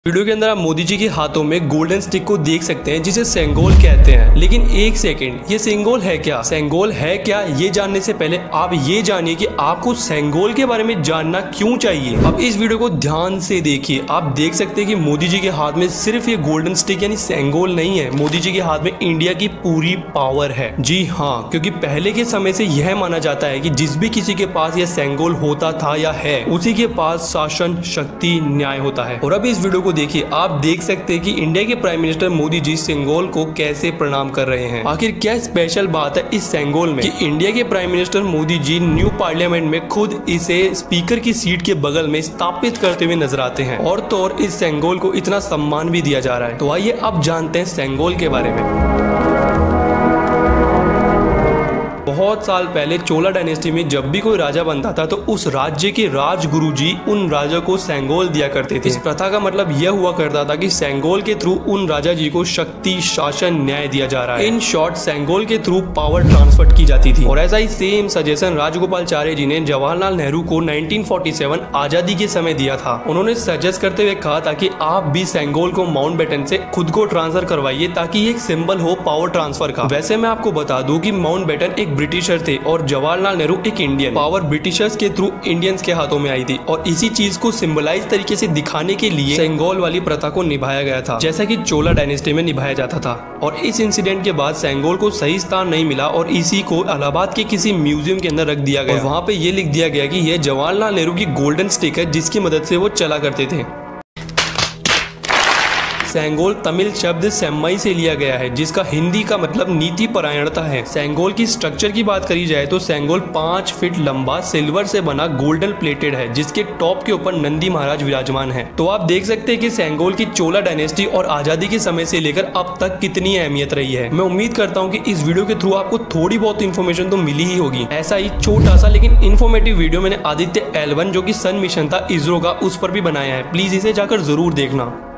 Video के अंदर आप मोदी जी के हाथों में गोल्डन स्टिक को देख सकते हैं जिसे सेंगोल कहते हैं। लेकिन एक सेकंड, ये सेंगोल है क्या? सेंगोल है क्या ये जानने से पहले आप ये जानिए कि आपको सेंगोल के बारे में जानना क्यों चाहिए। अब इस वीडियो को ध्यान से देखिए। आप देख सकते हैं कि मोदी जी के हाथ में सिर्फ ये गोल्डन स्टिक यानी सेंगोल नहीं है, मोदी जी के हाथ में इंडिया की पूरी पावर है। जी हाँ, क्योंकि पहले के समय से यह माना जाता है कि जिस भी किसी के पास यह सेंगोल होता था या है, उसी के पास शासन, शक्ति, न्याय होता है। और अब इस वीडियो देखिए, आप देख सकते हैं कि इंडिया के प्राइम मिनिस्टर मोदी जी सेंगोल को कैसे प्रणाम कर रहे हैं। आखिर क्या स्पेशल बात है इस सेंगोल में कि इंडिया के prime minister Modi ji new parliament में खुद इसे स्पीकर की सीट के बगल में स्थापित करते हुए नजर आते हैं, और तो और इस सेंगोल को इतना सम्मान भी दिया जा रहा है। तो आइए अब जानते हैं सेंगोल के बारे में। बहुत साल पहले चोला डायनेस्टी में जब भी कोई राजा बनता था तो उस राज्य के राजगुरु जी उन राजा को सेंगोल दिया करते थे। इस प्रथा का मतलब यह हुआ करता था कि सेंगोल के थ्रू उन राजा जी को शक्ति, शासन, न्याय दिया जा रहा है। इन शॉर्ट, सेंगोल के थ्रू पावर ट्रांसफर की जाती थी। और ऐसा ही सेम सजेशन राजगोपालाचारी जी ने जवाहरलाल नेहरू को 1947 आजादी के समय दिया था। उन्होंने सजेस्ट करते हुए कहा था कि आप भी सेंगोल को माउंटबेटन से खुद को ट्रांसफर करवाइए ताकि एक सिंबल हो पावर ट्रांसफर का। वैसे मैं आपको बता दूं कि माउंटबेटन एक ब्रिटिशर थे और जवाहरलाल नेहरू एक इंडियन। पावर ब्रिटिशर्स के थ्रू इंडियंस के हाथों में आई थी और इसी चीज को सिंबलाइज तरीके से दिखाने के लिए सेंगोल वाली प्रथा को निभाया गया था, जैसा कि चोला डायनेस्टी में निभाया जाता था। और इस इंसिडेंट के बाद सेंगोल को सही स्थान नहीं मिला और इसी को इलाहाबाद के किसी म्यूजियम के अंदर रख दिया गया। और वहाँ पे ये लिख दिया गया कि यह जवाहरलाल नेहरू की गोल्डन स्टिक है जिसकी मदद से वो चला करते थे। सेंगोल तमिल शब्द सेम्मई से लिया गया है जिसका हिंदी का मतलब नीति परायणता है। सेंगोल की स्ट्रक्चर की बात करी जाए तो सेंगोल 5 फीट लंबा सिल्वर से बना गोल्डन प्लेटेड है जिसके टॉप के ऊपर नंदी महाराज विराजमान है। तो आप देख सकते हैं कि सेंगोल की चोला डायनेस्टी और आजादी के समय से लेकर अब तक कितनी अहमियत रही है। मैं उम्मीद करता हूँ कि इस वीडियो के थ्रू आपको थोड़ी बहुत इन्फॉर्मेशन तो मिली ही होगी। ऐसा ही छोटा सा लेकिन इन्फॉर्मेटिव वीडियो मैंने आदित्य L1 जो कि सन मिशन था इसरो का, उस पर भी बनाया है। प्लीज इसे जाकर जरूर देखना।